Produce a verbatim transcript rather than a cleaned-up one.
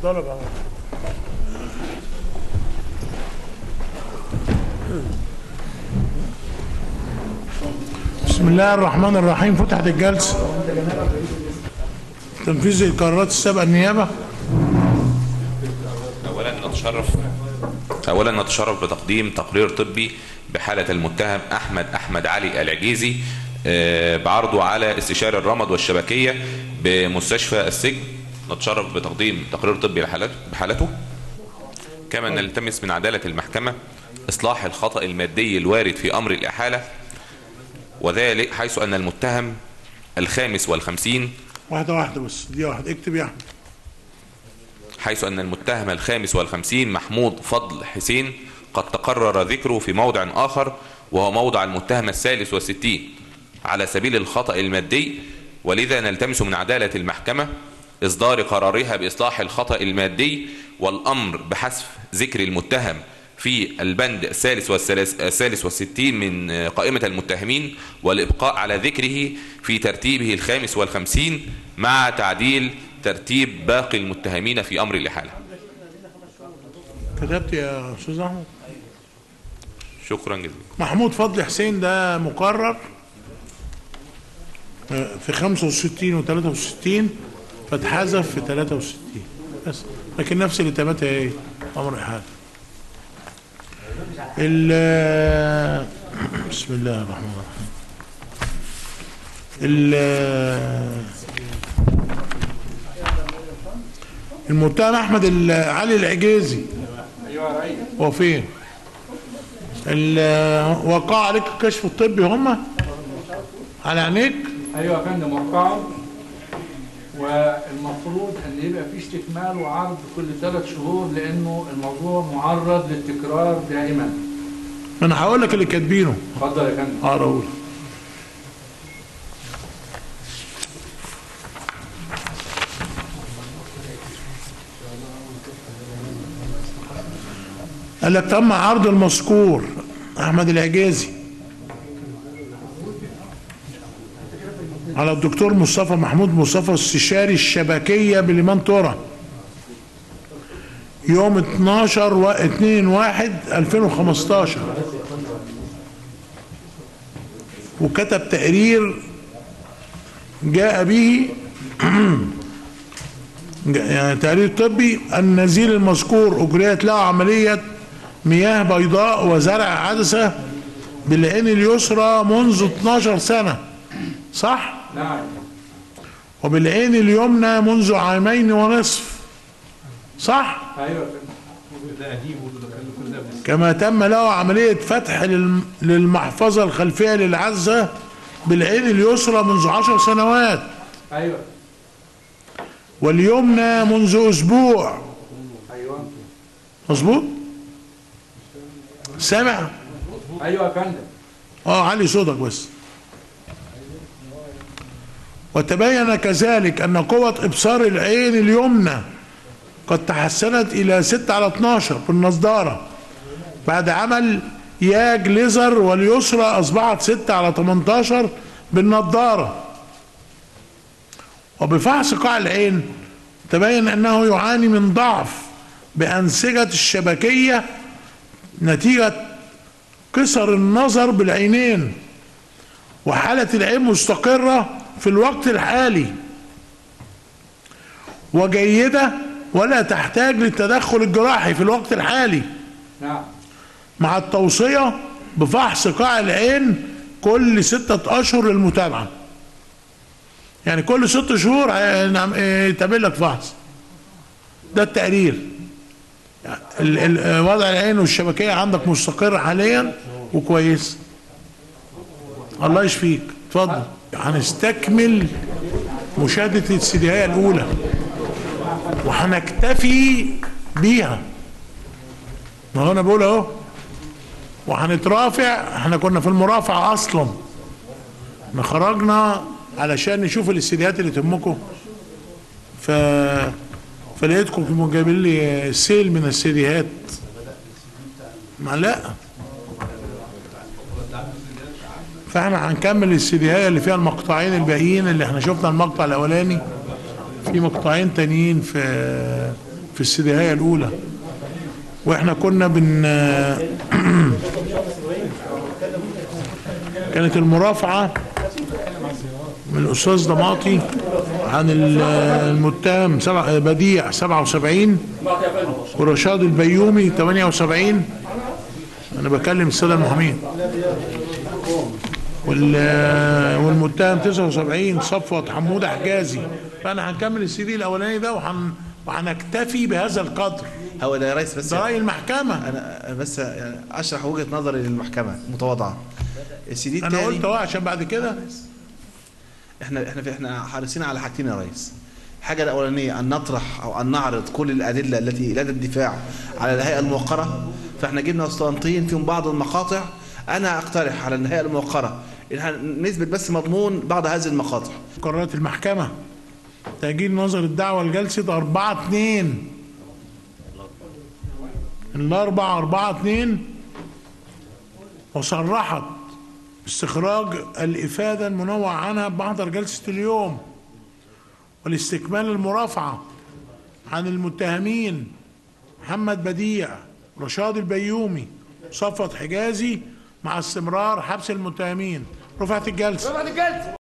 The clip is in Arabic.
طلب. بسم الله الرحمن الرحيم. فتحت الجلسة. تنفيذ القرارات السابقة النيابة. أولا نتشرف أولا نتشرف بتقديم تقرير طبي بحالة المتهم أحمد أحمد علي العجيزي بعرضه على استشاري الرمد والشبكية بمستشفى السجن. نتشرف بتقديم تقرير طبي بحالته. كما نلتمس من عدالة المحكمة إصلاح الخطأ المادي الوارد في أمر الإحالة، وذلك حيث أن المتهم الخامس والخمسين واحدة واحدة بس دي واحدة اكتب يا أحمد. حيث أن المتهم الخامس والخمسين محمود فضل حسين قد تقرر ذكره في موضع آخر وهو موضع المتهم الثالث والستين على سبيل الخطأ المادي، ولذا نلتمس من عدالة المحكمة إصدار قرارها بإصلاح الخطأ المادي والأمر بحذف ذكر المتهم في البند الثالث والثالث والستين من قائمة المتهمين والإبقاء على ذكره في ترتيبه الخامس والخمسين مع تعديل ترتيب باقي المتهمين في أمر الإحالة. كتبت يا أستاذ أحمد؟ شكرا جزيلا. محمود فضل حسين ده مقرر في خمسة وستين و ثلاثة وستين فاتحذف في ثلاثة وستين بس، لكن نفس الاتهامات هي ايه؟ أمر إحالة. بسم الله الرحمن الرحيم. المتهم احمد علي العجيزي هو فين؟ وقع عليك الكشف الطبي هم على عينيك؟ ايوه يا فندم وقعوا، والمفروض ان يبقى في استكمال وعرض كل ثلاث شهور لانه الموضوع معرض للتكرار دائما. ما انا هقول لك اللي كاتبينه. اتفضل يا فندم. اه اقول. قال لك تم عرض المذكور احمد العجيزي على الدكتور مصطفى محمود مصطفى استشاري الشبكيه بالمنطوره يوم اتناشر و اتنين واحد الفين وخمستاشر، وكتب تقرير جاء به يعني تقرير طبي. النزيل المذكور اجريت له عمليه مياه بيضاء وزرع عدسه بالعين اليسرى منذ اتناشر سنه، صح؟ نعم. وبالعين اليمنى منذ عامين ونصف، صح؟ ايوه. كما تم له عملية فتح للمحفظة الخلفية للعزة بالعين اليسرى منذ عشر سنوات. ايوه. واليمنى منذ اسبوع. ايوه. مظبوط؟ سامع؟ ايوه يا فندم. اه علي صوتك بس. وتبين كذلك ان قوة ابصار العين اليمنى قد تحسنت الى ستة على اتناشر بالنظارة بعد عمل ياج ليزر، واليسرى اصبحت ستة على تمنتاشر بالنظارة. وبفحص قاع العين تبين انه يعاني من ضعف بانسجة الشبكية نتيجة قصر النظر بالعينين، وحالة العين مستقرة في الوقت الحالي وجيدة ولا تحتاج للتدخل الجراحي في الوقت الحالي. نعم. مع التوصية بفحص قاع العين كل ستة أشهر للمتابعة. يعني كل ست شهور يتعمل لك فحص. ده التقرير. يعني وضع العين والشبكية عندك مستقر حاليا وكويس. الله يشفيك. اتفضل. هنستكمل مشاهدة السيديهية الأولى وهنكتفي بيها. ما هو أنا بقول أهو. وهنترافع. احنا كنا في المرافعة أصلا. احنا خرجنا علشان نشوف السيديهات اللي تهمكم. ف فلقيتكم جايبين لي سيل من السيديهات. ما لا. فاحنا هنكمل السيديهايه اللي فيها المقطعين الباقيين اللي احنا شفنا المقطع الاولاني، في مقطعين تانيين في في السداهية الأولى، وإحنا كنا بن كانت المرافعة من الأستاذ ضماطي عن المتهم سبع بديع سبعة وسبعين ورشاد البيومي ثمانية وسبعين. أنا بكلم السادة المحامين. والمتهم تسعة وسبعين صفوت حمودة حجازي. فأنا هنكمل السي دي الأولاني ده وهن وهنكتفي بهذا القدر. هو ده يا ريس بس ده رأي المحكمة. أنا بس يعني أشرح وجهة نظري للمحكمة متواضعة. السي دي أنا قلت أهو عشان بعد كده احنا احنا احنا حريصين على حاجتين يا ريس. الحاجه الاولانيه ان نطرح او ان نعرض كل الادله التي لدى الدفاع على الهيئه الموقره. فاحنا جبنا اسطوانتين فيهم بعض المقاطع. انا اقترح على الهيئه الموقره ان نثبت بس مضمون بعض هذه المقاطع. قررت المحكمه تاجيل نظر الدعوه لجلسه أربعة اتنين الاربعاء أربعة اتنين، وصرحت استخراج الإفادة المنوع عنها بمحضر جلسة اليوم والاستكمال المرافعة عن المتهمين محمد بديع رشاد البيومي صفوت حجازي مع استمرار حبس المتهمين. رفعت الجلسة.